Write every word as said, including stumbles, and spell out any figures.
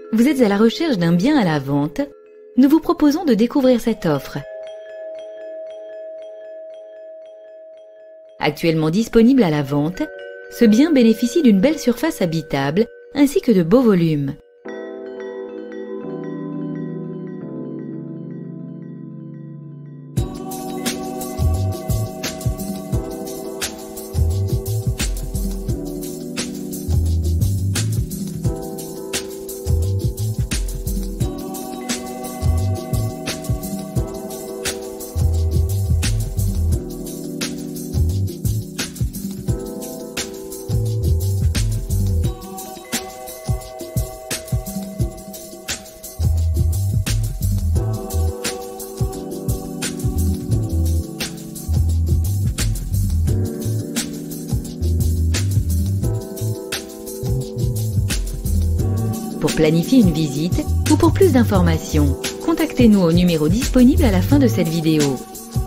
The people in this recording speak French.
Vous êtes à la recherche d'un bien à la vente? Nous vous proposons de découvrir cette offre. Actuellement disponible à la vente, ce bien bénéficie d'une belle surface habitable ainsi que de beaux volumes. Pour planifier une visite ou pour plus d'informations, contactez-nous au numéro disponible à la fin de cette vidéo.